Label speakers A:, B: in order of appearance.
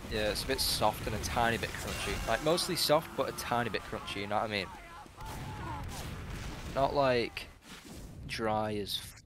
A: Yeah, it's a bit soft and a tiny bit crunchy. Like, mostly soft, but a tiny bit crunchy, you know what I mean? Not like dry as